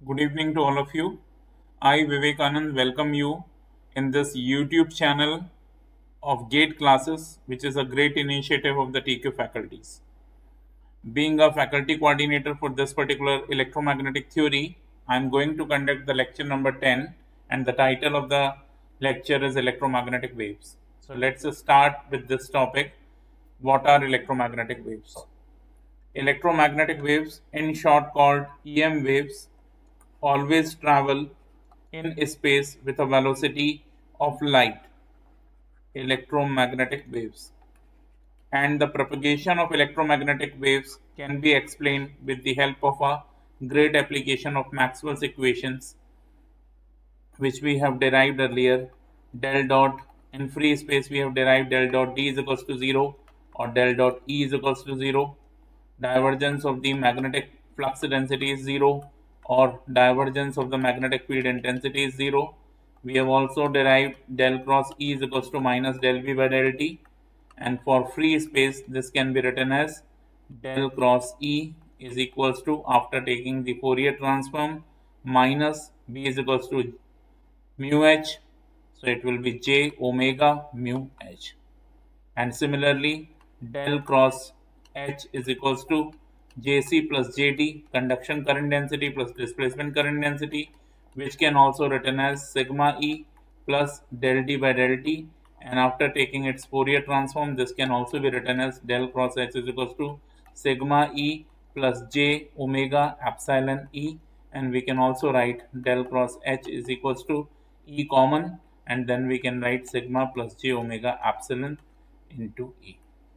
Good evening to all of you. I, Vivekanand, welcome you in this YouTube channel of GATE classes, which is a great initiative of the TQ faculties. Being a faculty coordinator for this particular electromagnetic theory, I am going to conduct the lecture number 10, and the title of the lecture is Electromagnetic Waves. So let's start with this topic. What are electromagnetic waves? Electromagnetic waves, in short called EM waves, always travel in space with a velocity of light, electromagnetic waves. And the propagation of electromagnetic waves can be explained with the help of a great application of Maxwell's equations, which we have derived earlier. Del dot in free space, we have derived del dot D is equals to 0 or del dot E is equals to 0. Divergence of the magnetic flux density is 0 or divergence of the magnetic field intensity is 0. We have also derived del cross E is equals to minus del V by del T, and for free space this can be written as del cross E is equals to, after taking the Fourier transform, minus V is equals to mu H, so it will be J omega mu H. And similarly del cross H is equals to Jc plus Jd, conduction current density plus displacement current density, which can also written as sigma E plus del D by del T, and after taking its Fourier transform this can also be written as del cross H is equals to sigma E plus J omega epsilon E, and we can also write del cross H is equals to E common, and then we can write sigma plus J omega epsilon into E.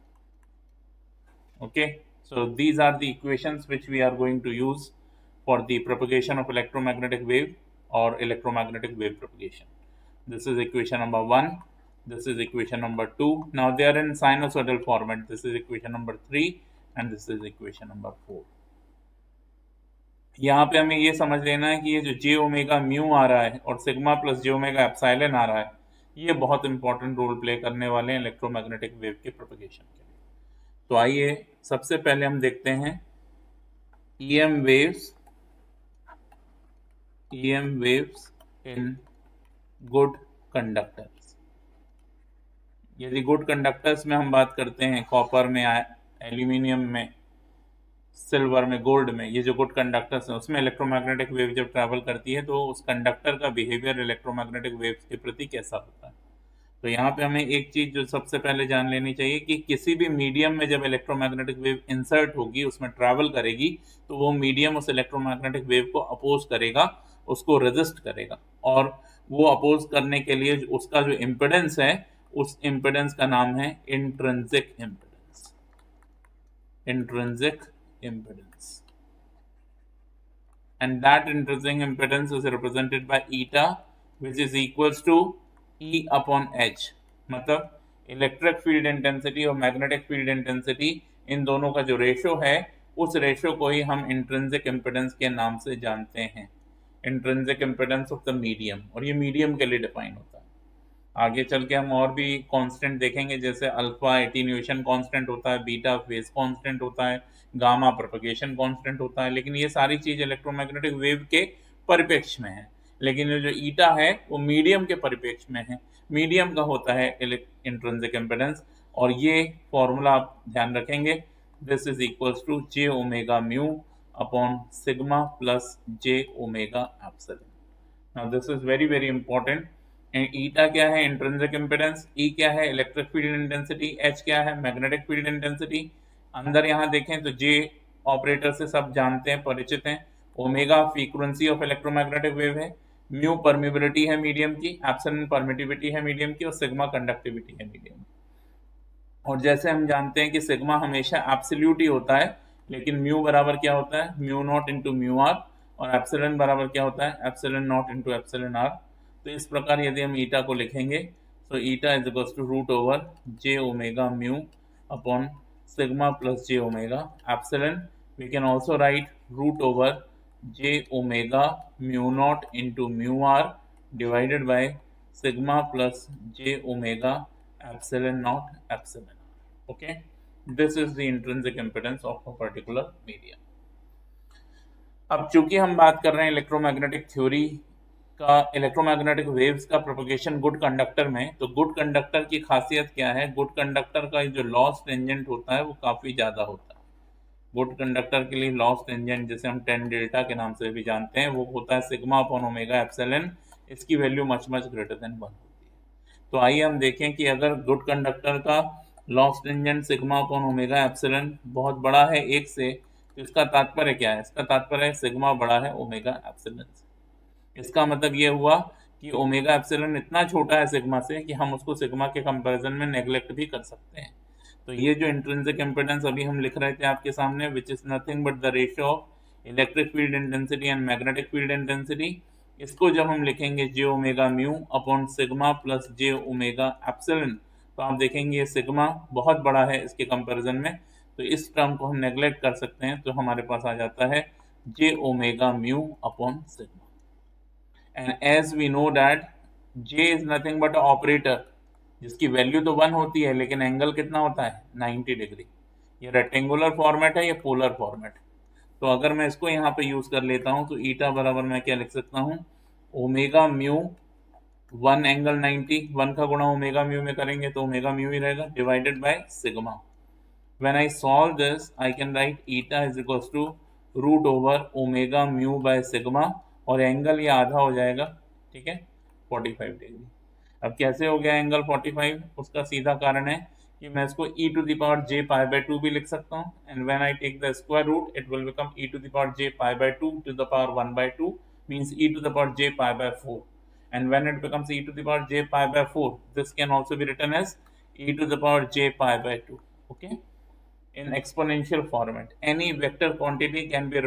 Okay, so these are the equations which we are going to use for the propagation of electromagnetic wave or electromagnetic wave propagation. This is equation number 1, this is equation number 2. Now they are in sinusoidal format. This is equation number 3 and this is equation number 4. यहाँ पे हमें ये समझ लेना है कि ये जो जे ओमेगा म्यू आ रहा है और sigma plus j omega epsilon आ रहा है, ये बहुत इंपॉर्टेंट रोल प्ले करने वाले हैं इलेक्ट्रोमैग्नेटिक वेव के प्रोपगेशन के लिए. तो आइए सबसे पहले हम देखते हैं EM waves in good conductors. यदि गुड कंडक्टर्स में हम बात करते हैं, कॉपर में, एल्यूमिनियम में, सिल्वर में, गोल्ड में, ये जो गुड कंडक्टर्स हैं उसमें इलेक्ट्रोमैग्नेटिक वेव जब ट्रैवल करती है तो उस कंडक्टर का बिहेवियर इलेक्ट्रोमैग्नेटिक वेव्स के प्रति कैसा होता है. तो यहाँ पे हमें एक चीज जो सबसे पहले जान लेनी चाहिए कि किसी भी मीडियम में जब इलेक्ट्रोमैग्नेटिक वेव इंसर्ट होगी, उसमें ट्रैवल करेगी, तो वो मीडियम उस इलेक्ट्रोमैग्नेटिक वेव को अपोज करेगा, उसको रेजिस्ट करेगा, और वो अपोज करने के लिए उसका जो इम्पिडेंस है, उस इम्पिडेंस का नाम है intrinsic impedance. Intrinsic impedance, and that intrinsic impedance is represented by eta, which is equals to E upon H. मतलब इलेक्ट्रिक फील्ड इंटेंसिटी और मैग्नेटिक फील्ड इंटेंसिटी, इन दोनों का जो रेशो है, उस रेशो को ही हम इंट्रिंसिक इम्पिडेंस के नाम से जानते हैं, intrinsic impedance of the medium, और ये मीडियम के लिए डिफाइन होता है. आगे चल के हम और भी कांस्टेंट देखेंगे, जैसे अल्फा एटीन्यूएशन कांस्टेंट होता है, बीटा फेज कांस्टेंट होता है, गामा प्रोपगेशन कांस्टेंट होता है, लेकिन ये सारी चीज इलेक्ट्रोमैग्नेटिक वेव के परिप्रेक्ष्य में है. लेकिन ये जो ईटा है वो मीडियम के परिप्रेक्ष्य में है. मीडियम का होता है इंट्रिंसिक इम्पिडेंस, और ये फॉर्मूला आप ध्यान रखेंगे, this is equals to j omega mu upon sigma plus j omega epsilon. Now this is very very important. Eta क्या है? Intrinsic impedance. ई क्या है? Electric field intensity. एच क्या है? Magnetic field intensity. अंदर यहाँ देखें तो जे ऑपरेटर से सब जानते हैं, परिचित हैं. Omega frequency of electromagnetic wave है, म्यू परमिबिलिटी है मीडियम की, एप्सिलॉन परमिटिविटी है मीडियम की, और सिग्मा कंडक्टिविटी है मीडियम की. और जैसे हम जानते हैं कि सिग्मा हमेशा एब्सोल्यूट ही होता है, लेकिन म्यू बराबर क्या होता है? Mu naught into mu r, और एप्सिलॉन बराबर क्या होता है? Epsilon naught into epsilon r. तो इस प्रकार यदि हम ईटा को लिखेंगे, तो eta is equal to root over j omega mu upon sigma plus j omega epsilon. We can also write root over j omega mu naught into mu r divided by sigma plus j omega epsilon naught epsilon. Okay, this is the intrinsic impedance of a particular medium. अब चूंकि हम बात कर रहे हैं electromagnetic theory का, electromagnetic waves का propagation good conductor में, तो गुड कंडक्टर की खासियत क्या है? गुड कंडक्टर का जो लॉस टेंजेंट होता है वो काफी ज्यादा होता है। गुड कंडक्टर के लिए लॉस टेंजेंट, जिसे हम टेन डेल्टा के नाम से भी जानते हैं, वो होता है सिग्मा अपॉन ओमेगा एप्सिलॉन। इसकी value much much greater than 1 होती है। तो आइए हम देखें कि अगर गुड कंडक्टर का loss tangent sigma upon omega epsilon बहुत बड़ा है 1 से, तो इसका तात्पर्य क्या है? इसका तात्पर्य है सिग्मा बड़ा है ओमेगा एप्सिलॉन से। इसका मतलब ये हुआ कि ओमेगा एप्सिलॉन इतना छोटा है सिग्मा से कि हम उसको सिग्मा के कंपैरिजन में नेग्लेक्ट भी कर सकते हैं। तो ये जो इंट्रिंसिक इम्पीडेंस अभी हम लिख रहे थे आपके सामने, which is nothing but the ratio of electric field intensity and magnetic field intensity, इसको जब हम लिखेंगे j omega mu upon sigma plus j omega epsilon, तो आप देखेंगे ये सिग्मा बहुत बड़ा है इसके कंपैरिजन में, तो इस टर्म को हम नेग्लेक्ट कर सकते हैं। तो हमारे पास आ जाता है j omega mu upon sigma. And as we know that j is nothing but operator जिसकी वैल्यू तो 1 होती है, लेकिन एंगल कितना होता है? 90 डिग्री। ये रेक्टेंगुलर फॉर्मेट है, ये पोलर फॉर्मेट है। तो अगर मैं इसको यहाँ पे यूज कर लेता हूँ तो ईटा बराबर मैं क्या लिख सकता हूँ? ओमेगा म्यू 1 एंगल 90, 1 का गुणा ओमेगा म्यू में करेंगे तो ओमेगा म्यू ही रहेगा, divided by sigma. When I solve this, I can write eta is equals to root over omega mu by sigma, और एंगल ये आधा हो जाएगा, ठीक है, 45 डिग्री। अब कैसे हो गया एंगल 45? उसका सीधा कारण है कि मैं इसको e to the power j pi by 2 भी लिख सकता हूँ, and when I take the square root it will become e to the power j pi by 2 to the power 1 by 2 means e to the power j pi by 4, and when it becomes e to the power j pi by 4, this can also be written as e to the power j pi by 2. Okay, in exponential format any vector quantity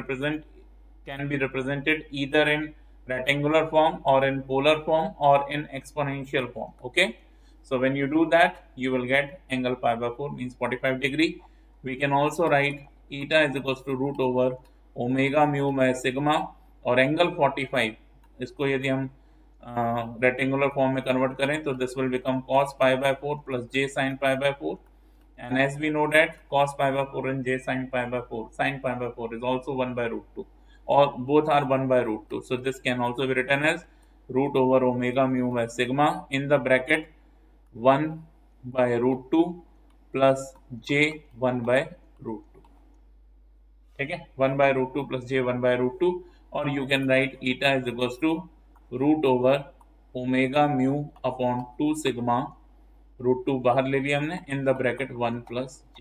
can be represented either in rectangular form or in polar form or in exponential form. Okay, so when you do that you will get angle pi by 4 means 45 degree. We can also write eta is equals to root over omega mu by sigma, और angle 45 इसको यदि हम rectangular form में convert करें तो this will become cos pi by 4 plus j sin pi by 4, and as we know that cos pi by 4 and j sin pi by 4, sin pi by 4 is also 1 by root 2, or both are 1 by root 2, so this can also be written as root over omega mu by sigma in the bracket 1 by root 2 plus j 1 by root 2, ठीक है, 1 by root 2 plus j 1 by root 2, और you can write eta is equals to root over omega mu upon 2 sigma, root 2 बाहर ले लिया हमने, in the bracket 1 plus j,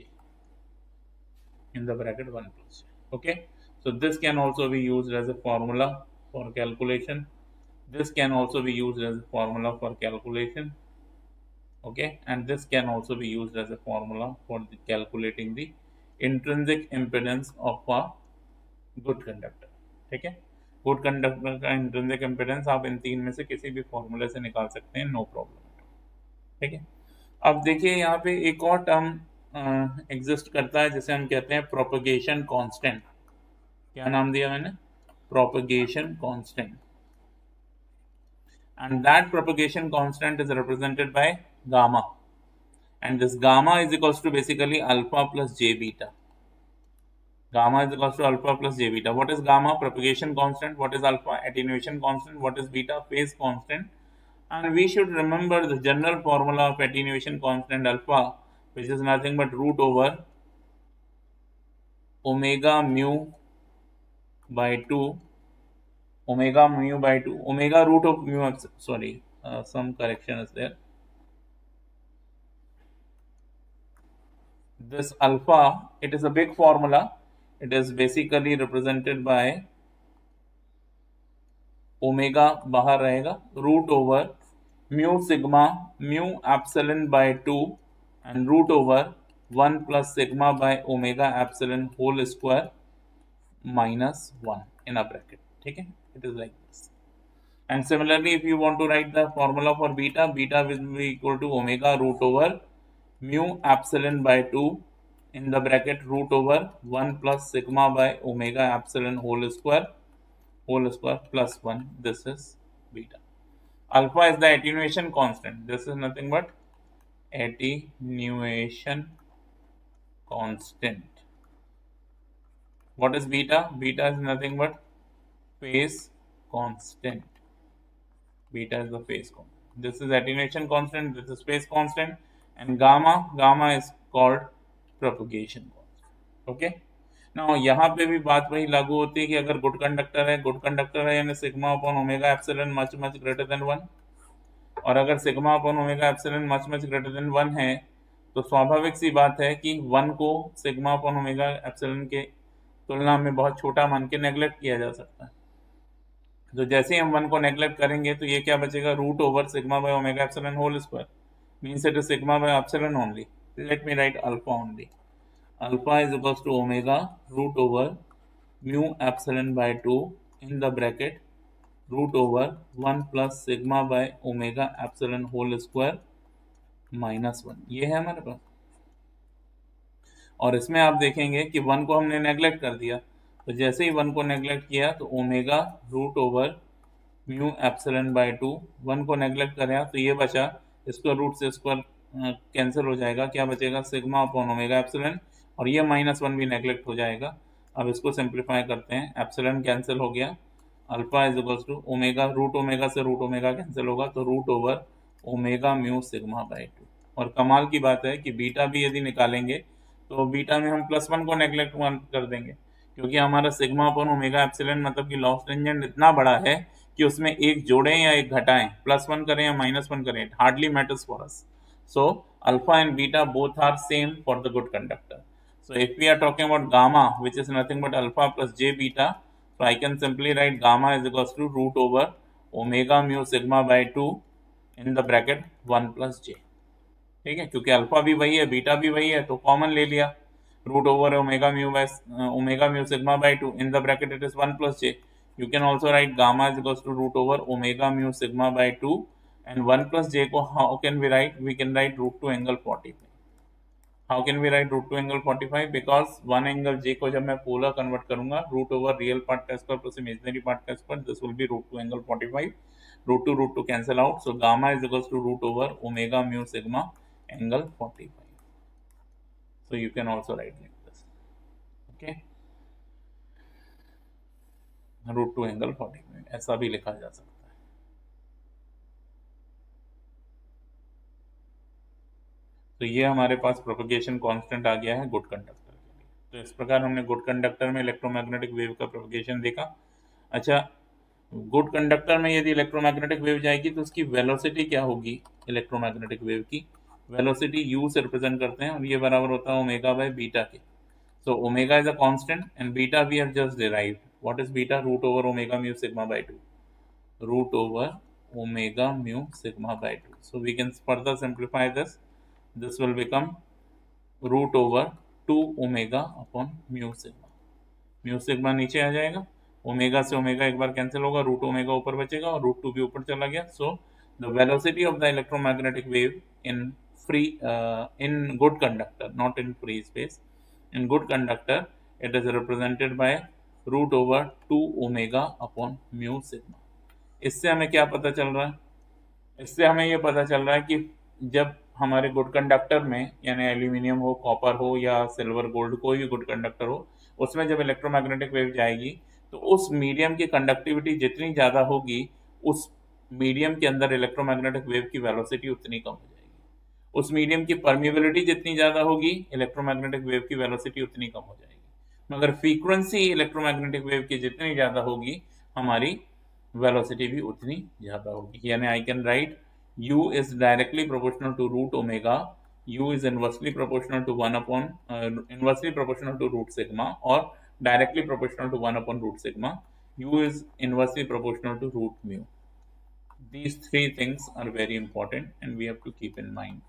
in the bracket 1 plus j. Okay, so this can also be used as a formula for calculation, this can also be used as a formula for calculation. Okay, and this can also be used as a formula for calculating the intrinsic impedance of a good conductor. ठीक है, good conductor का intrinsic impedance आप इन तीन में से किसी भी फॉर्मूले से निकाल सकते हैं, नो प्रॉब्लम। ठीक है, अब देखिए यहाँ पे एक और टर्म एग्जिस्ट करता है जिसे हम कहते हैं प्रोपगेशन कांस्टेंट। क्या नाम दिया मैंने? Propagation constant, and that propagation constant is represented by gamma, and this gamma is equals to basically alpha plus j beta. Gamma is equals to alpha plus j beta. What is gamma? Propagation constant. What is alpha? Attenuation constant. What is beta? Phase constant. And we should remember the general formula of attenuation constant alpha, which is nothing but root over omega mu by 2, omega mu by 2, omega root of mu, sorry, some correction is there. This alpha, it is a big formula. It is basically represented by omega बाहर रहेगा, root over mu sigma mu epsilon by 2 and root over 1 plus sigma by omega epsilon whole square minus 1 in a bracket. ठीक है, it is like this. And similarly if you want to write the formula for beta, beta will be equal to omega root over mu epsilon by 2 in the bracket root over 1 plus sigma by omega epsilon whole square plus 1. This is beta. Alpha is the attenuation constant. This is nothing but attenuation constant. What is beta? Beta is nothing but phase constant. Beta is the phase constant. This is attenuation constant, this is phase constant, and gamma is called propagation constant. Okay. Now यहाँ पे भी बात वही लागू होती है कि अगर गुड कंडक्टर है यानी sigma upon omega epsilon much much greater than 1, और अगर sigma upon omega epsilon much much greater than 1 है तो स्वाभाविक सी बात है कि 1 को सिग्मा अपॉन ओमेगा एप्सिलॉन के तुलना में बहुत छोटा मान के नेग्लेक्ट किया जा सकता है। तो जैसे ही हम 1 को नेग्लेक्ट करेंगे तो ये क्या बचेगा, root over sigma by omega epsilon whole square, means it is sigma by epsilon only. Let me write alpha only. Alpha is equals to omega root over mu epsilon by 2 in the bracket root over 1 plus sigma by omega epsilon whole square -1। ये है हमारे पास। और इसमें आप देखेंगे कि 1 को हमने नेग्लेक्ट कर दिया, तो जैसे ही 1 को नेग्लेक्ट किया तो omega root over mu epsilon by 2, 1 को नेग्लेक्ट करा तो ये बचा, स्क्वायर रूट से स्क्वायर कैंसिल हो जाएगा, क्या बचेगा सिग्मा अपॉन ओमेगा एप्सिलॉन, और ये -1 भी नेग्लेक्ट हो जाएगा। अब इसको सिंप्लीफाई करते हैं, एप्सिलॉन कैंसिल हो गया, alpha is equals to omega root omega से रूट ओमेगा कैंसिल होगा तो root over omega mu sigma by 2। और कमाल की बात है कि बीटा भी यदि निकालेंगे तो बीटा में हम +1 को नेग्लेक्ट कर देंगे, क्योंकि हमारा सिग्मा अपॉन ओमेगा एप्सिलॉन मतलब कि लॉस टेंजेंट इतना बड़ा है कि उसमें एक जोड़ें या एक घटाएं, +1 करें या -1 करें, it hardly matters for us. So alpha and beta both are same for the good conductor. So if we are talking about gamma, which is nothing but alpha plus j beta, so I can simply write gamma is equals to root over omega mu sigma by 2 in the bracket 1 plus j। ठीक है, क्योंकि alpha भी वही है beta भी वही है तो कॉमन ले लिया, root over omega mu sigma by 2 in the bracket it is 1 plus j। You can also write gamma is equals to root over omega mu sigma by 2 and 1 plus j को how can we write? We can write root 2 angle 45। How can we write root 2 angle 45? Because 1 angle j को जब मैं polar convert करूंगा root over real part का square plus imaginary part का square, this will be root 2 angle 45। Root two cancel out, so gamma is equals to root over omega mu sigma angle 45। So you can also write like this, okay? Root 2 angle 45 ऐसा भी लिखा जा सकता है। तो ये हमारे पास propagation constant आ गया है गुड कंडक्टर के लिए। तो इस प्रकार हमने गुड कंडक्टर में इलेक्ट्रोमैग्नेटिक वेव का प्रोपगेशन देखा। अच्छा, गुड कंडक्टर में यदि इलेक्ट्रोमैग्नेटिक वेव जाएगी तो उसकी वेलोसिटी क्या होगी, इलेक्ट्रोमैग्नेटिक वेव की वेलोसिटी u से रिप्रेजेंट करते हैं और ये बराबर होता है ओमेगा बाय बीटा के। So omega is a constant and beta we have just derived. What is beta? Root over omega mu sigma by 2, root over omega mu sigma by 2। So we can further simplify this, this will become root over 2 omega upon mu sigma. Mu sigma नीचे आ जाएगा, omega से omega एक बार cancel होगा, root omega ऊपर बचेगा और रूट 2 भी ऊपर चला गया। So the velocity of the electromagnetic wave in free in good conductor, not in free space, in good conductor it is represented by root over 2 omega upon mu sigma. इससे हमें क्या पता चल रहा है? इससे हमें ये पता चल रहा है कि जब हमारे गुड कंडक्टर में यानी एल्यूमिनियम हो, कॉपर हो या सिल्वर गोल्ड, कोई भी गुड कंडक्टर हो, उसमें जब इलेक्ट्रोमैग्नेटिक वेव जाएगी तो उस मीडियम की कंडक्टिविटी जितनी ज़्यादा होगी उस मीडियम के अंदर इलेक्ट्रोमैग्नेटिक वेव की वेलोसिटी उतनी कम हो जाएगी। उस मीडियम की परमिबिलिटी जितनी ज़्यादा होगी इलेक्ट्रोमैग्नेटिक वेव की वेलोसिटी उतनी कम हो जाएगी। मगर फ्रीक्वेंसी इलेक्ट्रोमैग्नेटिक वेव की जितनी ज़्यादा होगी हमारी वेलोसिटी भी उतनी ज़्यादा होगी। यानी I can write u is directly proportional to root omega, u is inversely proportional to 1 upon inversely proportional to root sigma or directly proportional to 1 upon root sigma, u is inversely proportional to root mu। These three things are very important and we have to keep in mind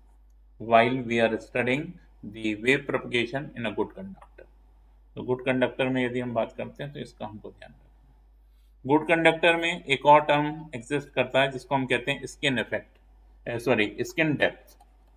while we are studying the wave propagation in a good conductor। तो good conductor में यदि हम बात करते हैं तो इसका हमको ध्यान रखना। गुड कंडक्टर में एक और टर्म एग्जिस्ट करता है जिसको हम कहते हैं skin effect, skin depth.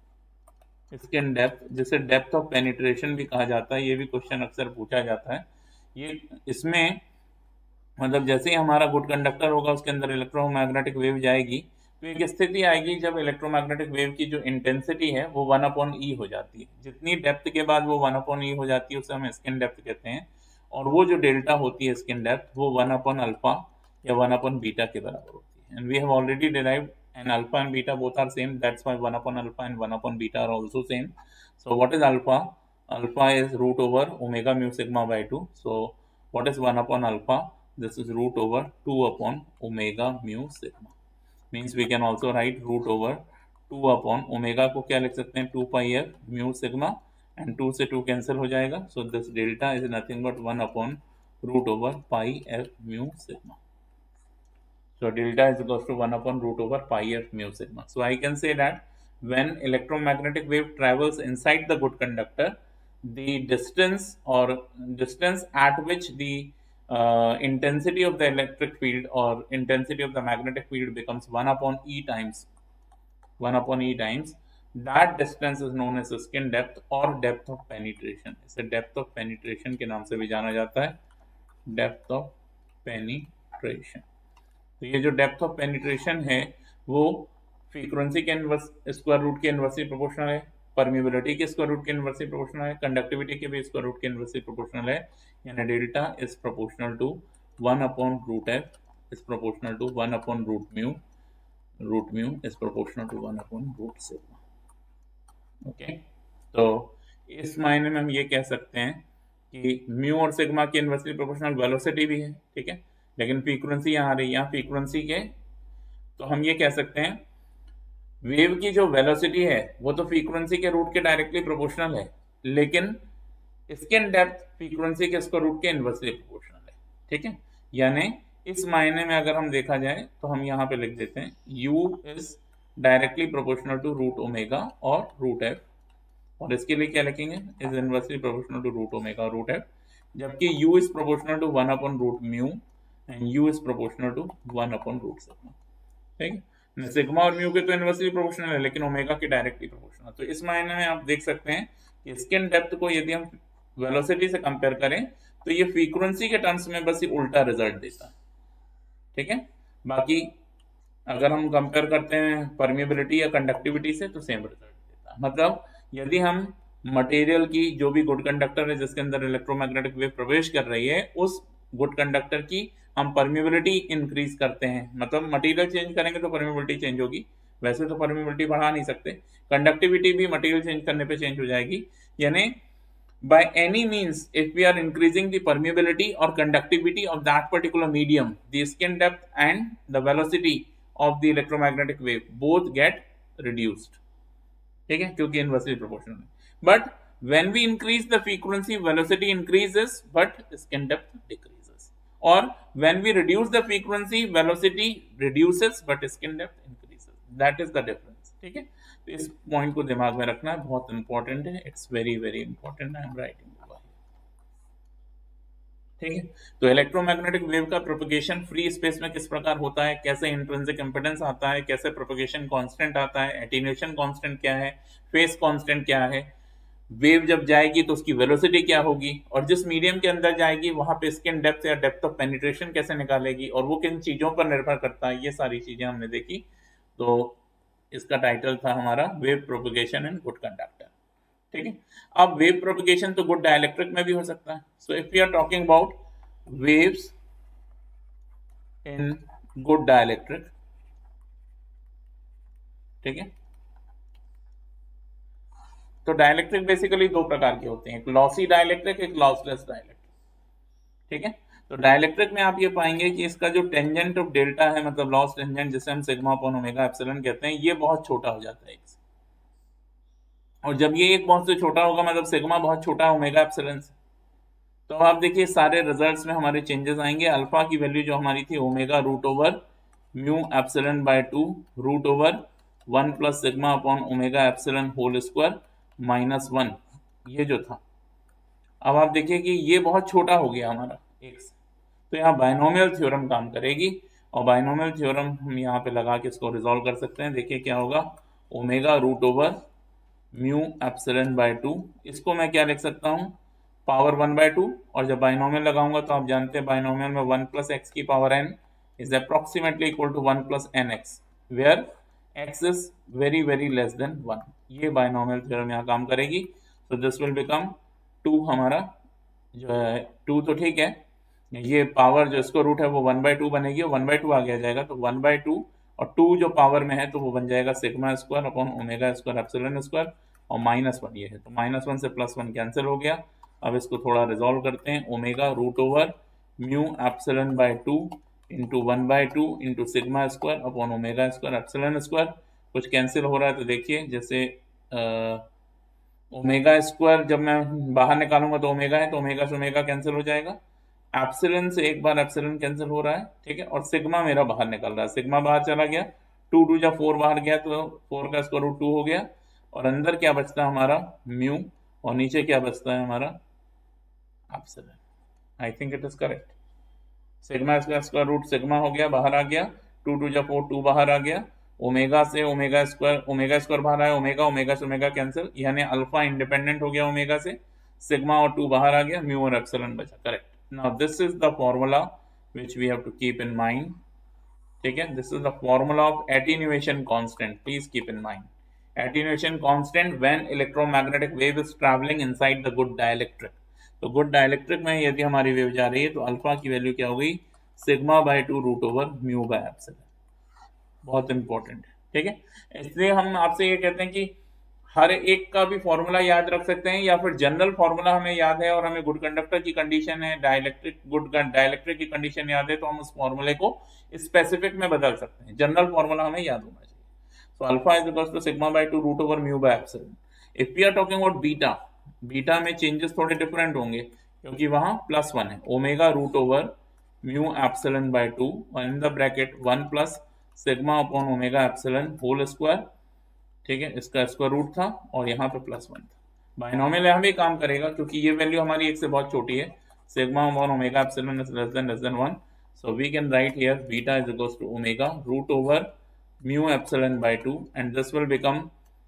Skin depth जिसे डेप्थ ऑफ पेनिट्रेशन भी कहा जाता है, ये भी क्वेश्चन अक्सर पूछा जाता है। ये इसमें मतलब जैसे ही हमारा गुड कंडक्टर होगा उसके अंदर इलेक्ट्रोमैग्नेटिक वेव जाएगी तो एक स्थिति आएगी जब इलेक्ट्रोमैग्नेटिक वेव की जो इंटेंसिटी है वो 1/e हो जाती है। जितनी डेप्थ के बाद वो 1/e हो जाती है उसे हम स्किन डेप्थ कहते हैं। और वो जो डेल्टा होती है स्किन डेप्थ वो 1 अपॉन अल्फा या 1 अपॉन बीटा के बराबर होती है. And we have already derived and alpha and beta both are same, that's why 1 upon alpha and 1 upon beta are also same. So what is alpha? Alpha is root over omega mu sigma by 2. So what is 1 upon alpha? This is root over 2 upon omega mu sigma. Means we can also write root over 2 upon omega को क्या लिख सकते हैं 2 pi f mu sigma and 2 से 2 cancel हो जाएगा. So this delta is nothing but 1 upon root over pi f mu sigma. So delta is equals to 1 upon root over pi f mu sigma. So I can say that when electromagnetic wave travels inside the good conductor, the distance at which the intensity of the electric field or intensity of the magnetic field becomes 1 upon E times. That distance is known as skin depth or depth of penetration. इसे depth of penetration के नाम से भी जाना जाता है, depth of penetration. तो ये जो डेप्थ ऑफ पेनिट्रेशन है वो फ्रीक्वेंसी के स्क्वायर रूट के इनवर्सली प्रोपोर्शनल है, परमिबिलिटी के स्क्वायर रूट के इनवर्सली प्रोपोर्शनल है, कंडक्टिविटी के भी स्क्वायर रूट के इनवर्सली प्रोपोर्शनल है. यानी delta is proportional to 1 upon root f is proportional to 1 upon root mu is proportional to 1 upon root sigma. Okay, तो इस मायने में हम ये कह सकते हैं कि म्यू और सिग्मा की इनवर्सली प्रोपोर्शनल वेलोसिटी भी है, ठीक है, लेकिन फ्रीक्वेंसी यहाँ आ रही है, यहाँ फ्रीक्वेंसी के, तो हम ये कह सकते हैं वेव की जो वेलोसिटी है वो तो फ्रीक्वेंसी के रूट के डायरेक्टली प्रोपोर्शनल है, लेकिन स्किन डेप्थ फ्रीक्वेंसी के स्क्वायर रूट के इनवर्सली प्रोपोर्शनल है. ठीक है, यानी इस मायने में अगर हम देखा जाए तो हम यहाँ पे लिख देते हैं u is directly proportional to root omega और रूट एफ, और इसके लिए क्या लिखेंगे is inversely proportional to root omega और रूट एफ, जबकि u is proportional to 1 upon root mu and u is proportional to 1 upon root sigma. ठीक है, सिग्मा और म्यू के तो इनवर्सली प्रोपोर्शनल है लेकिन ओमेगा के डायरेक्टली प्रोपोर्शनल. तो इस मायने में आप देख सकते हैं कि स्किन डेप्थ को यदि हम वेलोसिटी से कंपेयर करें तो ये फ्रीक्वेंसी के टर्म्स में बस ये उल्टा रिजल्ट देता है. ठीक है, बाकी अगर हम कंपेयर करते हैं परमिएबिलिटी या कंडक्टिविटी से तो सेम रिजल्ट देता है. मतलब यदि हम मटेरियल की जो भी गुड कंडक्टर है जिसके अंदर इलेक्ट्रोमैग्नेटिक वेव प्रवेश कर रही है उस गुड कंडक्टर की हम परमिएबिलिटी इंक्रीज करते हैं, मतलब मटेरियल चेंज करेंगे तो परमिएबिलिटी चेंज होगी, वैसे तो परमिएबिलिटी बढ़ा नहीं सकते, कंडक्टिविटी भी मटेरियल चेंज करने पे चेंज हो जाएगी. यानी by any means if we are increasing the permeability or conductivity of that particular medium, the skin depth and the velocity of the electromagnetic wave both get reduced. ठीक है, क्योंकि inversely proportional है. But when we increase the frequency, velocity increases but skin depth decreases, or when we reduce the frequency, velocity reduces but skin depth increases. That is the difference. ठीक है, तो इस point को दिमाग में रखना है, बहुत इंपॉर्टेंट है, it's very very important. I am writing. ठीक है, तो इलेक्ट्रोमैग्नेटिक वेव का प्रोपगेशन फ्री स्पेस में किस प्रकार होता है, कैसे इंट्रिंसिक इंपेडेंस आता है, कैसे प्रोपगेशन कांस्टेंट आता है, एटीन्यूएशन कांस्टेंट क्या है, फेज कांस्टेंट क्या है, वेव जब जाएगी तो उसकी वेलोसिटी क्या होगी, और जिस मीडियम के अंदर जाएगी वहां पे स्किन डेप्थ या डेप्थ ऑफ पेनिट्रेशन कैसे निकालेगी और वो किन चीजों पर निर्भर करता है, ये सारी चीजें हमने देखी. तो इसका टाइटल था हमारा wave propagation in good conductor. ठीक है, अब वेव प्रोपगेशन तो गुड डाइलेक्ट्रिक में भी हो सकता है. So if we are talking about waves in good dielectric, ठीक है, तो डाइलेक्ट्रिक बेसिकली दो प्रकार के होते हैं, एक लॉसी डाइलेक्ट्रिक, एक लॉसलेस डाइलेक्ट्रिक. ठीक है, तो डाइलेक्ट्रिक में आप ये पाएंगे कि इसका जो टेंजेंट ऑफ डेल्टा है, मतलब लॉस टेंजेंट जिसे हम सिग्मा अपॉन ओमेगा एप्सिलॉन कहते हैं, ये बहुत छोटा हो जाता है एक से. और जब ये एक बहुत से छोटा होगा मतलब सिग्मा बहुत छोटा ओमेगा एप्सिलॉन से, तो आप देखिए सारे रिजल्ट्स में हमारे चेंजेस आएंगे. अल्फा की वैल्यू जो हमारी थी omega root over mu epsilon by 2 root over 1 plus sigma upon omega epsilon whole square minus 1, ये जो था, अब आप देखिए कि ये बहुत छोटा हो गया हमारा एक से. तो यहाँ बाइनोमियल थ्योरम काम करेगी, और बाइनोमियल थ्योरम हम यहाँ पे लगा के इसको रिजॉल्व कर सकते हैं. देखिए क्या होगा, omega root over mu epsilon by 2, इसको मैं क्या लिख सकता हूँ पावर 1/2, और जब बाइनोमियल लगाऊंगा तो आप जानते हैं बाइनोमियल में 1 प्लस एक्स की power n is approximately equal to 1 plus nx, where x is very very less than 1. ये बाइनोमियल थ्योरम यहाँ काम करेगी. सो दिस विल बिकम 2 हमारा जो है 2 तो ठीक है, ये पावर जो इसको रूट है वो 1/2 बनेगी, 1/2 आ गया जाएगा, तो 1/2 और 2 जो पावर में है तो वो बन जाएगा sigma square upon omega square epsilon square, और -1 ये है, तो -1 से +1 कैंसिल हो गया। अब इसको थोड़ा रिजॉल्व करते हैं, omega root over mu epsilon by 2 into 1/2 into sigma square upon omega square epsilon square. कुछ कैंसिल हो रहा है तो देखिए, जैसे ओमेगा स्क्वायर जब मैं बाहर निकालूंगा तो ओमेगा है, तो ओमेगा से ओमेगा कैंसिल हो जाएगा, एप्सिलन से एक बार एप्सिलन कैंसिल हो रहा है, ठीक है, और सिग्मा मेरा बाहर निकल रहा है, सिग्मा बाहर चला गया, 2 2 जा 4 बाहर गया, तो 4 का स्क्वायर रूट 2 हो गया, और अंदर क्या बचता है हमारा म्यू, और नीचे क्या बचता है हमारा epsilon. I think it is correct. Sigma का स्क्वायर रूट सिग्मा हो गया, बाहर आ गया, 2 2 जा 4, 2 बाहर आ गया, ओमेगा से ओमेगा स्क्वायर बाहर आया, ओमेगा ओमेगा से ओमेगा कैंसिल, यानी अल्फा इंडिपेंडेंट हो गया ओमेगा से, सिग्मा और 2 बाहर आ गया, म्यू और एप्सिलन बचा, correct. Now this is the formula which we have to keep in mind, ठीक है, this is the formula of attenuation constant, please keep in mind attenuation constant when electromagnetic wave is travelling inside the good dielectric. तो good dielectric में यदि हमारी wave जा रही है तो अल्फा की वैल्यू क्या हो गई, sigma by 2 root over mu by epsilon, बहुत इंपॉर्टेंट है, ठीक है। इसलिए हम आपसे ये कहते हैं कि हर एक का भी फॉर्मूला याद रख सकते हैं, या फिर जनरल फॉर्मूला हमें याद है और हमें गुड कंडक्टर की कंडीशन है, गुड डाइलेक्ट्रिक की कंडीशन याद है, तो हम उस फॉर्मूले को स्पेसिफिक में बदल सकते हैं, जनरल फॉर्मूला हमें याद होना चाहिए। So alpha is equals to sigma by 2 root over mu by epsilon. If we are talking about beta, beta में चेंजेस थोड़े डिफरेंट होंगे, क्योंकि वहां +1 है, omega root over mu epsilon by 2 और in the bracket 1 plus sigma upon omega epsilon whole square, ठीक है, इसका स्क्वायर रूट था और यहाँ पे +1 था। बाइनोमियल यहाँ भी काम करेगा क्योंकि ये वैल्यू हमारी एक से बहुत छोटी है, sigma upon omega epsilon is less than 1, so we can write here beta is equals to omega root over mu epsilon by 2 and this will become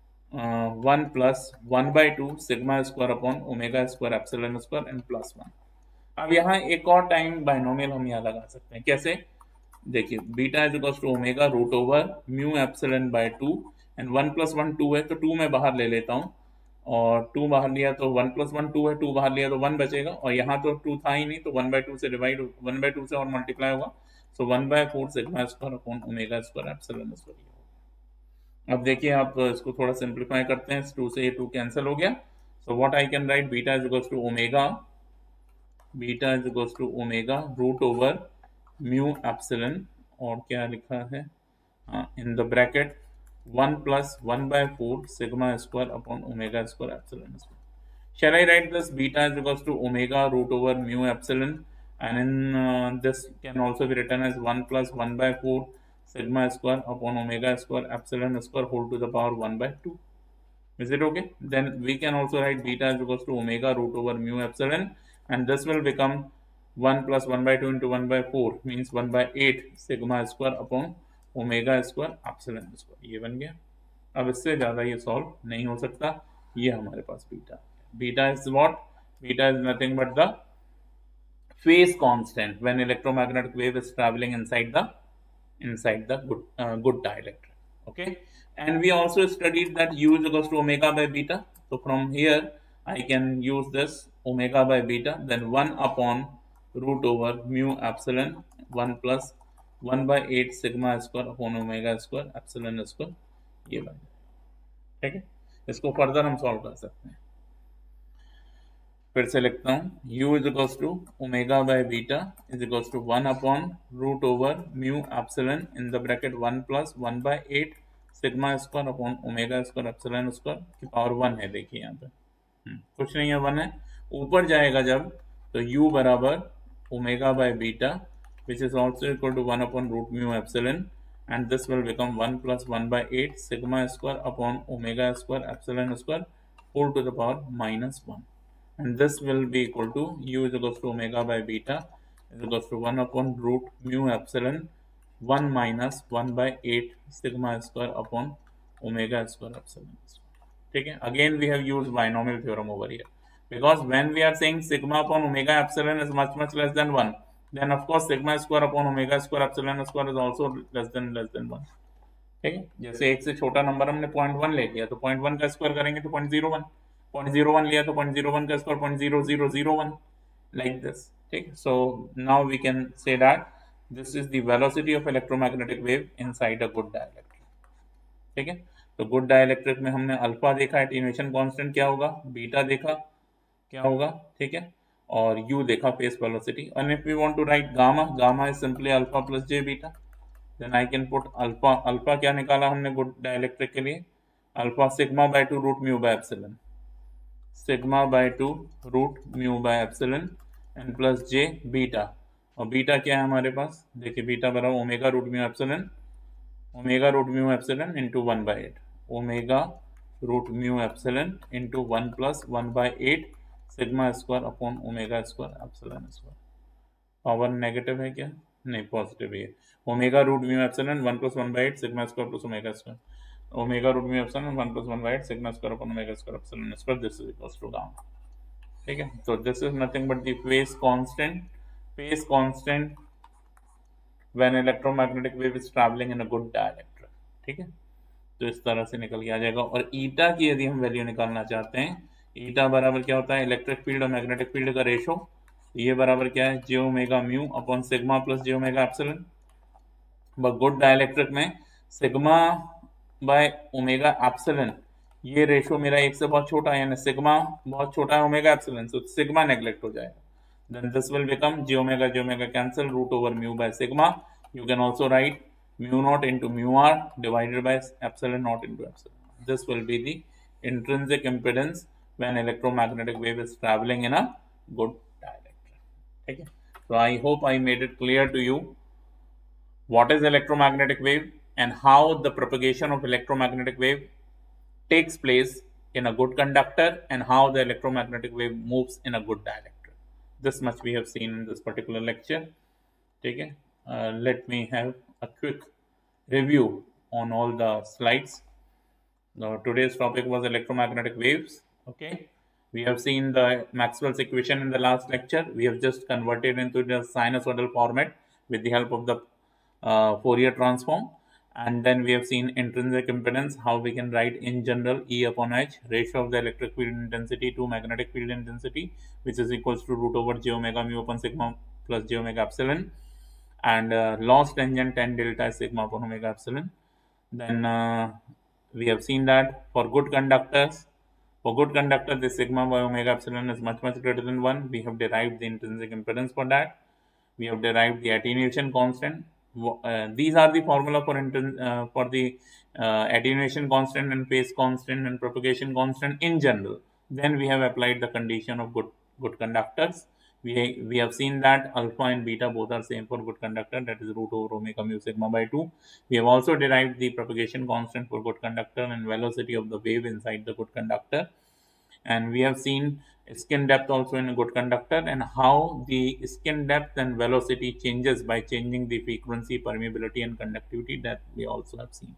1 plus 1/2 sigma square upon omega square epsilon square and +1। अब यहाँ एक और time binomial हम यहाँ लगा सकते हैं, कैसे, देखिए, beta is equals to omega root over mu epsilon by 2 and 1 + 1 2 है, तो 2 मैं बाहर ले लेता हूँ, और 2 बाहर लिया तो 1 + 1 2 है, 2 बाहर लिया तो 1 बचेगा, और यहाँ तो 2 था ही नहीं, तो 1/2 से डिवाइड 1/2 से और मल्टीप्लाई होगा, so 1/4 sigma square upon omega square epsilon square. अब देखिए, आप इसको थोड़ा सिंप्लीफाई करते हैं, 2 से ये 2 कैंसिल हो गया, so what I can write, beta is equals to omega root over mu epsilon, और क्या लिखा है in the bracket 1 plus 1/4 sigma square upon omega square epsilon square. Shall I write this beta is equals to omega root over mu epsilon, and in this can also be written as 1 plus 1/4 sigma square upon omega square epsilon square whole to the power 1/2. Is it okay? Then we can also write beta is equals to omega root over mu epsilon, and this will become 1 plus 1/2 into 1/4 means 1/8 sigma square upon omega square epsilon square, ये बन गया। अब इससे ज़्यादा ये solve नहीं हो सकता, ये हमारे पास beta is what, beta is nothing but the phase constant when electromagnetic wave is traveling inside the good dielectric, okay. And we also studied that u is equals to omega by beta, so from here I can use this omega by beta, then 1 upon root over mu epsilon 1 plus 1/8 sigma square upon omega square epsilon square, ये बन जाएगा, ठीक है। इसको further हम solve कर सकते हैं, फिर से लिखता हूँ, u is equals to omega by beta is equals to 1 upon root over mu epsilon in the bracket 1 plus 1/8 sigma square upon omega square epsilon square की पावर 1 है, देखिए यहाँ पे कुछ नहीं है, 1 है, ऊपर जाएगा जब तो u बराबर omega by beta which is also equal to 1 upon root mu epsilon, and this will become 1 plus 1/8 sigma square upon omega square epsilon square whole to the power -1, and this will be equal to u is equals to omega by beta is equals to 1 upon root mu epsilon 1 minus 1/8 sigma square upon omega square epsilon square, ठीक है। Again we have used binomial theorem over here, because when we are saying sigma upon omega epsilon is much less than 1, then of course sigma square upon omega square epsilon square is also less than 1, ठीक है। जैसे एक से छोटा number हमने 0.1 ले लिया तो 0.1 का स्क्वायर करेंगे तो 0.01, 0.01 लिया तो 0.01 का square 0.0001, like this. Okay, so now we can say that this is the velocity of electromagnetic wave inside a good dielectric. ठीक है, तो गुड डाइलेक्ट्रिक में हमने अल्फा देखा, एटीन्यूएशन कांस्टेंट क्या होगा, बीटा देखा क्या होगा, ठीक है, और यू देखा phase velocity. And if we want to write gamma, gamma is simply alpha plus j beta. Then I can put alpha, alpha क्या निकाला हमने गुड डाइलेक्ट्रिक के लिए, alpha sigma by 2 root mu by epsilon, sigma by 2 root mu by epsilon and plus j beta. और beta क्या है हमारे पास, देखिए बीटा बराबर omega root mu epsilon, omega root mu epsilon into 1/8, omega root mu epsilon into 1 plus 1/8 sigma square upon omega square epsilon square. Power negative है क्या, नहीं पॉजिटिव है. Omega root mu epsilon 1 plus 1/8 sigma square plus omega square, omega root mu epsilon 1 plus 1/8 sigma square upon omega square epsilon square. This is equals to gamma. ठीक है, तो this is nothing but the phase constant, phase constant when electromagnetic wave is travelling in a good dielectric. ठीक है, तो इस तरह से निकल के आ जाएगा. और ईटा की यदि हम वैल्यू निकालना चाहते हैं, ईटा बराबर क्या होता है, इलेक्ट्रिक फील्ड और मैग्नेटिक फील्ड का रेशो. ये बराबर क्या है, j omega mu upon sigma plus j omega epsilon. Good dielectric में सिग्मा बाय ओमेगा एप्सिलॉन, ये रेशो मेरा एक से बहुत छोटा है, यानी सिग्मा बहुत छोटा है ओमेगा एप्सिलॉन, तो सिग्मा नेग्लेक्ट हो जाएगा. then this will become j omega cancel root over mu by sigma. You can also write mu naught into mu r divided by epsilon naught into epsilon. This will be the intrinsic impedance when electromagnetic wave is traveling in a good dielectric. Okay, so I hope I made it clear to you what is electromagnetic wave and how the propagation of electromagnetic wave takes place in a good conductor and how the electromagnetic wave moves in a good dielectric. This much we have seen in this particular lecture. Okay, let me have a quick review on all the slides. Now, today's topic was electromagnetic waves. Okay, we have seen the Maxwell's equation in the last lecture. We have just converted into the sinusoidal format with the help of the Fourier transform. And then we have seen intrinsic impedance, how we can write in general E upon H, ratio of the electric field intensity to magnetic field intensity, which is equals to root over j omega mu upon sigma plus j omega epsilon, and loss tangent tan delta sigma upon omega epsilon. Then we have seen that for good conductors, the sigma by omega epsilon is much greater than 1. We have derived the intrinsic impedance for that. We have derived the attenuation constant. These are the formula for the attenuation constant and phase constant and propagation constant in general. Then we have applied the condition of good conductors. We have seen that alpha and beta both are same for good conductor, that is root over omega mu sigma by 2. We have also derived the propagation constant for good conductor and velocity of the wave inside the good conductor. And we have seen skin depth also in a good conductor and how the skin depth and velocity changes by changing the frequency, permeability and conductivity, that we also have seen.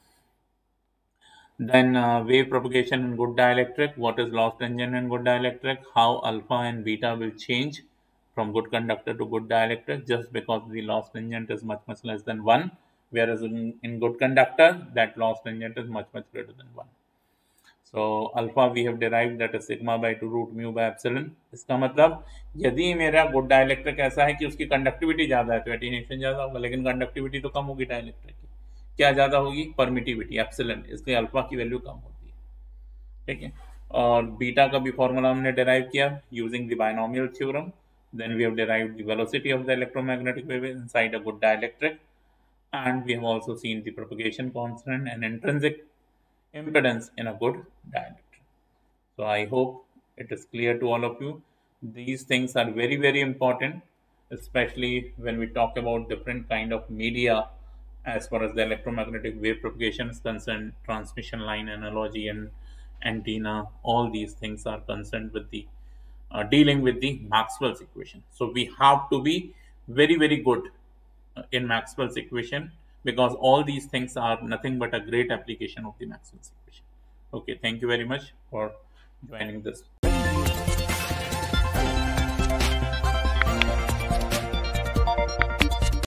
Then wave propagation in good dielectric, what is loss tangent in good dielectric, how alpha and beta will change from good conductor to good dielectric just because the loss tangent is much less than 1, whereas in good conductor that loss tangent is much greater than 1. So alpha we have derived that is sigma by 2 root mu by epsilon. इसका मतलब यदि मेरा good dielectric ऐसा है कि उसकी conductivity ज़्यादा है तो एटीन्यूएशन ज़्यादा होगा, लेकिन कंडक्टिविटी तो कम होगी डाइलेक्ट्रिक की. क्या ज़्यादा होगी, परमिटिविटी एप्सिलॉन, इसलिए अल्फा की वैल्यू कम होती है. ठीक है, और बीटा का भी फॉर्मूला हमने डेराइव किया using the binomial theorem. Then we have derived the velocity of the electromagnetic wave inside a good dielectric, and we have also seen the propagation constant and intrinsic impedance in a good dielectric. So I hope it is clear to all of you. These things are very important, especially when we talk about different kind of media as far as the electromagnetic wave propagation is concerned. Transmission line analogy and antenna, all these things are concerned with the dealing with the Maxwell's equation. So we have to be very good in Maxwell's equation, because all these things are nothing but a great application of the Maxwell's equation. Okay, thank you very much for joining this